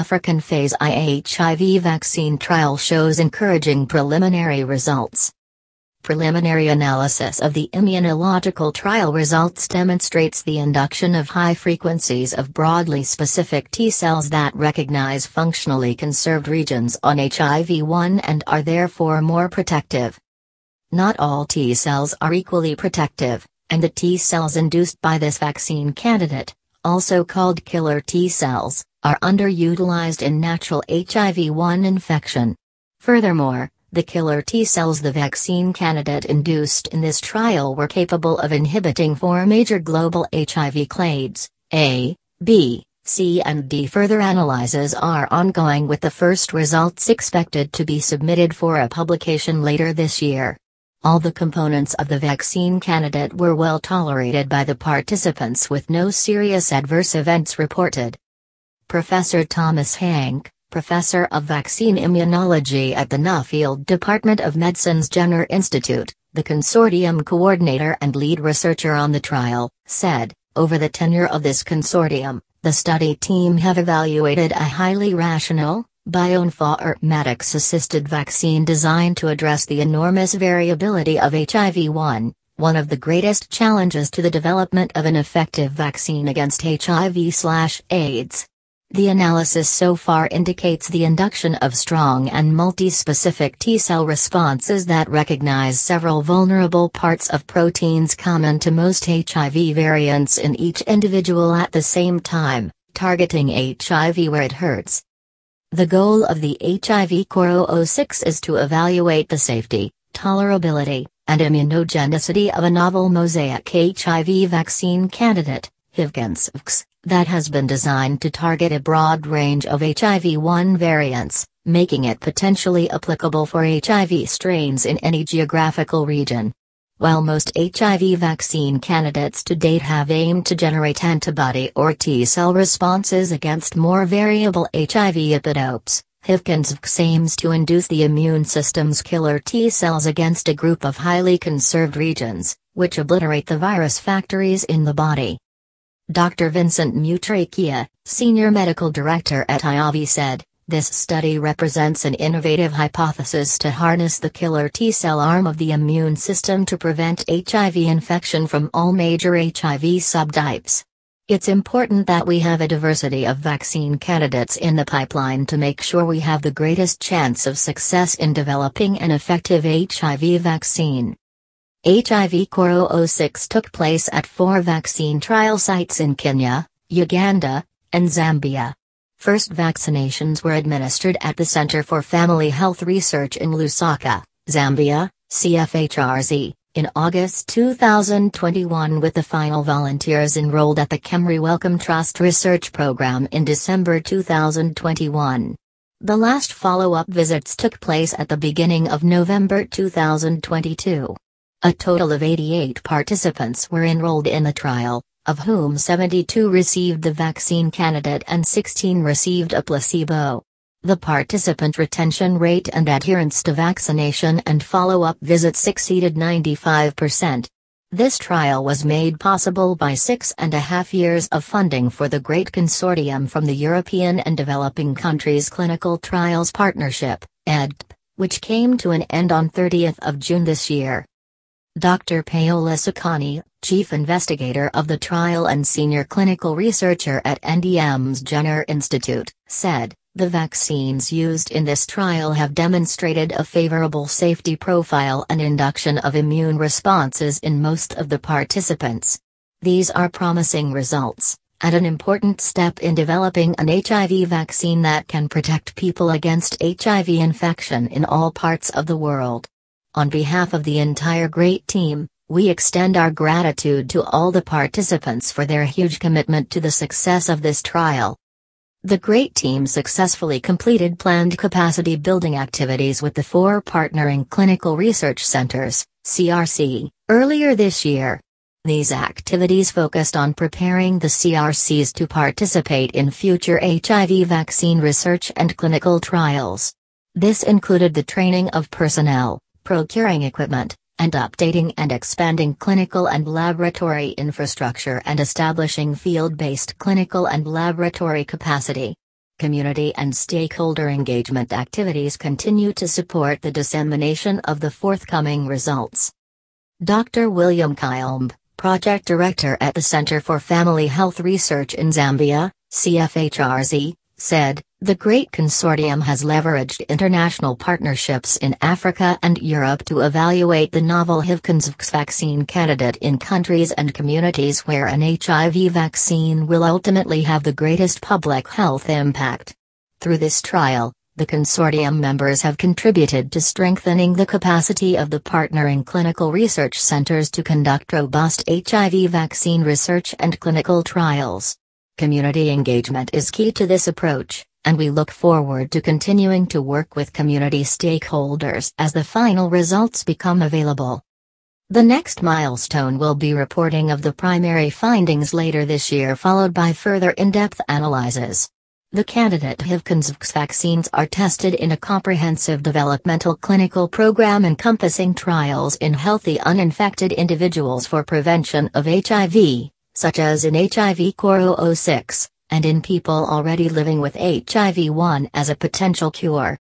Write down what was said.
African Phase I HIV vaccine trial shows encouraging preliminary results. Preliminary analysis of the immunological trial results demonstrates the induction of high frequencies of broadly specific T cells that recognize functionally conserved regions on HIV-1 and are therefore more protective. Not all T cells are equally protective, and the T cells induced by this vaccine candidate, also called killer T cells, are underutilized in natural HIV-1 infection. Furthermore, the killer T cells the vaccine candidate induced in this trial were capable of inhibiting 4 major global HIV clades, A, B, C and D. Further analyses are ongoing with the first results expected to be submitted for a publication later this year. All the components of the vaccine candidate were well tolerated by the participants with no serious adverse events reported. Professor Thomas Hank, professor of vaccine immunology at the Nuffield Department of Medicine's Jenner Institute, the consortium coordinator and lead researcher on the trial, said, "Over the tenure of this consortium, the study team have evaluated a highly rational, bioinformatics-assisted vaccine designed to address the enormous variability of HIV-1, one of the greatest challenges to the development of an effective vaccine against HIV/AIDS. The analysis so far indicates the induction of strong and multi-specific T-cell responses that recognize several vulnerable parts of proteins common to most HIV variants in each individual at the same time, targeting HIV where it hurts." The goal of the HIV Core 006 is to evaluate the safety, tolerability, and immunogenicity of a novel mosaic HIV vaccine candidate, HIVCANSVX, that has been designed to target a broad range of HIV-1 variants, making it potentially applicable for HIV strains in any geographical region. While most HIV vaccine candidates to date have aimed to generate antibody or T-cell responses against more variable HIV epitopes, HIVCANSVX aims to induce the immune system's killer T-cells against a group of highly conserved regions, which obliterate the virus factories in the body. Dr. Vincent Mutrachia, Senior Medical Director at IAVI said, "This study represents an innovative hypothesis to harness the killer T-cell arm of the immune system to prevent HIV infection from all major HIV subtypes. It's important that we have a diversity of vaccine candidates in the pipeline to make sure we have the greatest chance of success in developing an effective HIV vaccine." HIV Core 006 took place at 4 vaccine trial sites in Kenya, Uganda, and Zambia. First vaccinations were administered at the Center for Family Health Research in Lusaka, Zambia, CFHRZ, in August 2021 with the final volunteers enrolled at the Kemri Wellcome Trust Research Program in December 2021. The last follow-up visits took place at the beginning of November 2022. A total of 88 participants were enrolled in the trial, of whom 72 received the vaccine candidate and 16 received a placebo. The participant retention rate and adherence to vaccination and follow-up visits exceeded 95%. This trial was made possible by 6.5 years of funding for the Great Consortium from the European and Developing Countries Clinical Trials Partnership, EDP, which came to an end on 30th of June this year. Dr. Paola Saccani, chief investigator of the trial and senior clinical researcher at NDM's Jenner Institute, said, "The vaccines used in this trial have demonstrated a favorable safety profile and induction of immune responses in most of the participants. These are promising results, and an important step in developing an HIV vaccine that can protect people against HIV infection in all parts of the world." On behalf of the entire GREAT team, we extend our gratitude to all the participants for their huge commitment to the success of this trial. The GREAT team successfully completed planned capacity building activities with the 4 partnering clinical research centers, CRC, earlier this year. These activities focused on preparing the CRCs to participate in future HIV vaccine research and clinical trials. This included the training of personnel, procuring equipment, and updating and expanding clinical and laboratory infrastructure and establishing field-based clinical and laboratory capacity. Community and stakeholder engagement activities continue to support the dissemination of the forthcoming results. Dr. William Kilm, Project Director at the Center for Family Health Research in Zambia, CFHRZ, said, "The Great Consortium has leveraged international partnerships in Africa and Europe to evaluate the novel HIV vaccine candidate in countries and communities where an HIV vaccine will ultimately have the greatest public health impact." Through this trial, the consortium members have contributed to strengthening the capacity of the partnering clinical research centers to conduct robust HIV vaccine research and clinical trials. Community engagement is key to this approach, and we look forward to continuing to work with community stakeholders as the final results become available. The next milestone will be reporting of the primary findings later this year, followed by further in-depth analyses. The candidate HIV vaccines are tested in a comprehensive developmental clinical program encompassing trials in healthy uninfected individuals for prevention of HIV, such as in HIV Core 006, and in people already living with HIV-1 as a potential cure.